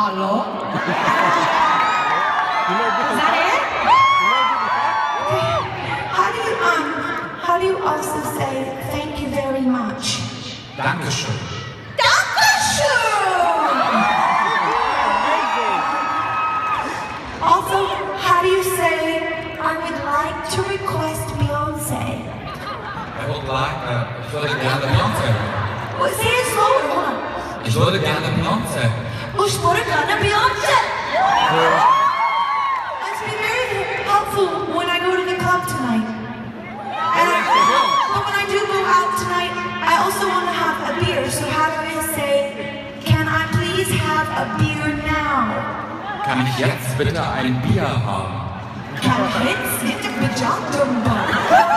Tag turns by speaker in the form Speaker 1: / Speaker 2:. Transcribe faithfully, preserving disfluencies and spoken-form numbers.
Speaker 1: Hello? Is that it? How do you, um, how do you also say thank you very much?
Speaker 2: Dankeschön.
Speaker 1: Dankeschön! Also, how do you say I would like to request Beyonce?
Speaker 2: I would like, uh, ich würde gerne Beyoncé.
Speaker 1: Well, say it slower, hold on.
Speaker 2: Ich würde gerne Beyoncé.
Speaker 1: Ich würde gerne Beyonce! It's been very helpful when I go to the club tonight. And I, but when I do go out tonight, I also want to have a beer. So how do I say, can I please have a beer now?
Speaker 2: Kann ich jetzt bitte ein Bier haben?
Speaker 1: Kann ich jetzt bitte ein Bier haben?